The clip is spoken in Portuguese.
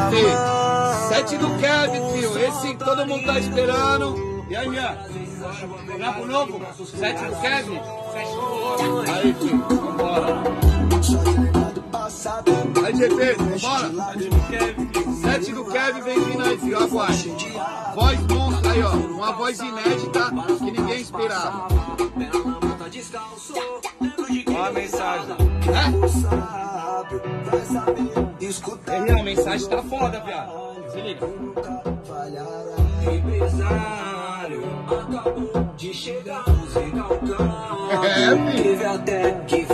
GT. 7 do Kevin, tio. Esse todo mundo tá esperando. E aí, minha? Trapo novo? 7 do Kevin? 7 do outro. Aí, tio. Vambora. Aí, GT, vambora. 7 do Kevin vem vindo aí, tio. Aguarde. Voz monstro aí, ó. Uma voz inédita que ninguém esperava. Olha a mensagem. É? A mensagem tá foda, viado. Se liga. Empresário acabou de chegar no Ziralcão. Teve até que